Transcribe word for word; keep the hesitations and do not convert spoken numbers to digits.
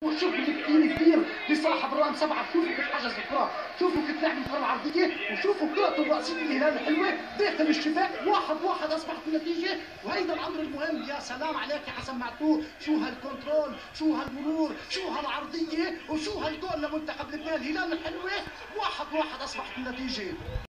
وشوفوا كثير كثير لصاحب الرقم سبعه، شوفوا كيف حجز الكره، شوفوا كيف لعب الكره العرضيه، وشوفوا كرة الرأسية لهلال الحلوة داخل الشباك. واحد واحد اصبحت النتيجه، وهيدا الامر المهم. يا سلام عليك يا حسن معتوه، شو هالكنترول، شو هالمرور، شو هالعرضيه، وشو هالجول لمنتخب لبنان. هلال الحلوة واحد واحد اصبحت النتيجه.